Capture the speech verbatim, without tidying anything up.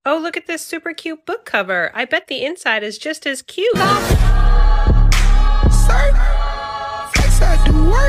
Oh, look at this super cute book cover. I bet the inside is just as cute.